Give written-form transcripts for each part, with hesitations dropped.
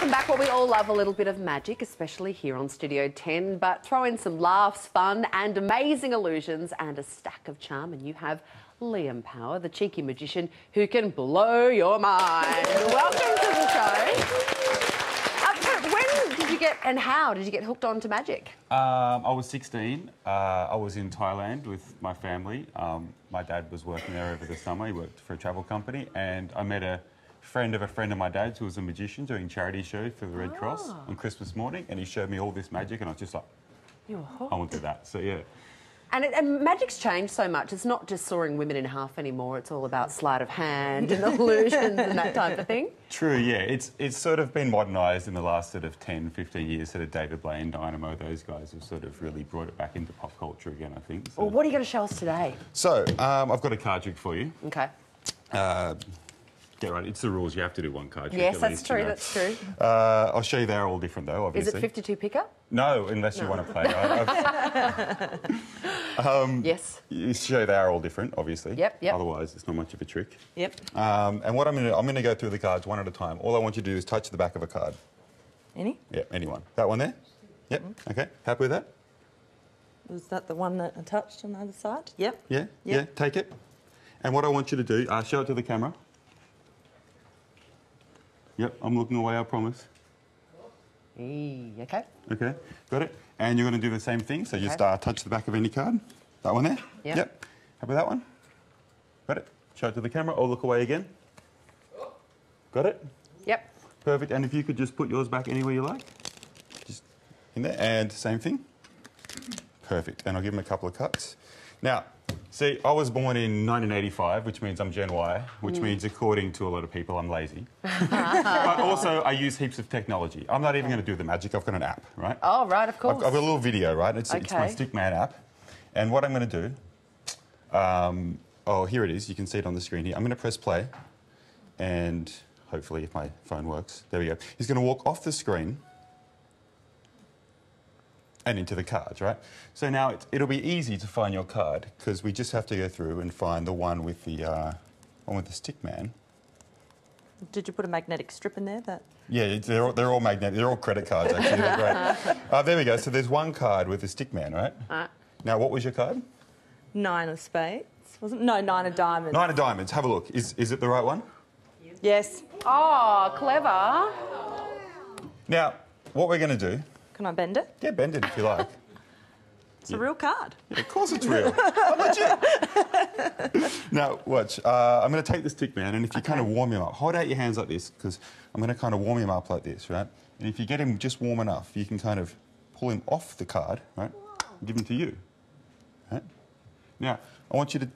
Welcome back. Well, we all love a little bit of magic, especially here on Studio 10, but throw in some laughs, fun and amazing illusions and a stack of charm and you have Liam Power, the cheeky magician who can blow your mind. Welcome to the show. When did you get and how did you get hooked on to magic? I was 16. I was in Thailand with my family. My dad was working there over the summer. He worked for a travel company and I met a friend of my dad's who was a magician doing charity show for the Red Cross on Christmas morning, and he showed me all this magic and I was just like, I want to do that. So yeah. And magic's changed so much. It's not just sawing women in half anymore. It's all about sleight of hand and illusions and that type of thing. True, yeah. It's sort of been modernised in the last sort of 10, 15 years. Sort of David Blaine, Dynamo, those guys have sort of really brought it back into pop culture again, I think. So. Well, what are you going to show us today? So, I've got a card trick for you. Okay. Get right, it's the rules. You have to do one card trick. Yes, that's true, that's true. I'll show you they're all different, though, obviously. Is it 52 picker? No, unless you want to play. Yes. You show they are all different, obviously. Yep. Otherwise, it's not much of a trick. Yep. And what I'm going to go through the cards one at a time. All I want you to do is touch the back of a card. Any? Yeah, any one. That one there? Yep. Okay. Happy with that? Was that the one that I touched on the other side? Yep. Yeah? Yep. Yeah, take it. And what I want you to do, show it to the camera. Yep, I'm looking away, I promise. Okay. Okay, got it. And you're going to do the same thing, so you touch the back of any card. That one there? Yep. Happy with that one? Got it. Show it to the camera, or look away again. Got it? Yep. Perfect, and if you could just put yours back anywhere you like. Just in there, and same thing. Perfect, and I'll give them a couple of cuts. Now, see, I was born in 1985, which means I'm Gen Y, which means, according to a lot of people, I'm lazy. But also, I use heaps of technology. I'm not even going to do the magic. I've got an app, right? Oh, right, of course. I've got a little video, right? It's my Stickman app. And what I'm going to do... oh, here it is. You can see it on the screen here. I'm going to press play. And hopefully, if my phone works... There we go. He's going to walk off the screen... and into the cards, right? So now it'll be easy to find your card because we just have to go through and find the one with the stick man. Did you put a magnetic strip in there? Yeah, they're all magnetic. They're all credit cards, actually. They're great. There we go. So there's one card with the stick man, right? Now, what was your card? 9 of spades, wasn't it? No, 9 of diamonds. 9 of diamonds. Have a look. Is it the right one? Yes. Oh, clever. Now, what we're going to do... Can I bend it? Yeah, bend it if you like. It's a real card. Yeah, of course it's real. I'm legit. Now, watch. I'm going to take the stick man, and if you kind of warm him up, hold out your hands like this, because I'm going to kind of warm him up like this, right? And if you get him just warm enough, you can kind of pull him off the card, right? And give him to you. Right? Now, I want you to...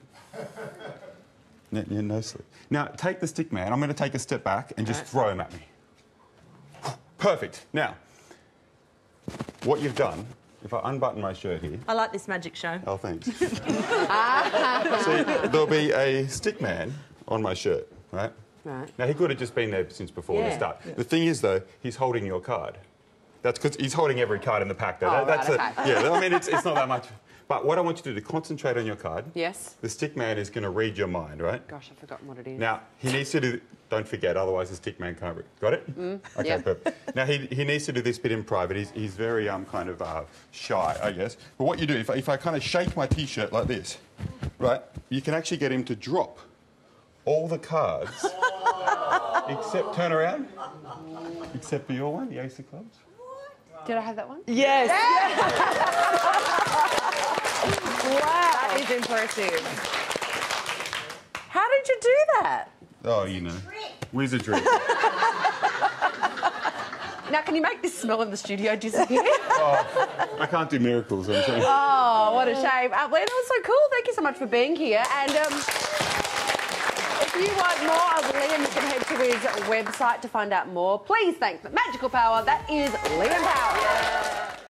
no sleep. Now, take the stick man. I'm going to take a step back and just throw him at me. Perfect. Now... what you've done, if I unbutton my shirt here... I like this magic show. Oh, thanks. See, there'll be a stick man on my shirt, right? Right. Now, he could have just been there since before the start. Yeah. The thing is, though, he's holding your card. That's because he's holding every card in the pack, though. Yeah, I mean, it's not that much. But what I want you to do to concentrate on your card... Yes. The stick man is going to read your mind, right? Gosh, I've forgotten what it is. Now, he needs to do... Don't forget, otherwise the stick man can't read. Got it? Okay, perfect. Now, he needs to do this bit in private. He's very kind of shy, I guess. But what you do, if I kind of shake my T-shirt like this, right, you can actually get him to drop all the cards, except... Turn around. Except for your one, the Ace of Clubs. Did I have that one? Yes. Wow, that is impressive. How did you do that? Oh, you know, wizardry. Now, can you make this smell in the studio disappear? Oh, I can't do miracles, I'm sorry. Oh, what a shame. Well, that was so cool. Thank you so much for being here. And if you want more of Liam, you can head to his website to find out more. Please thank the magical power that is Liam Power.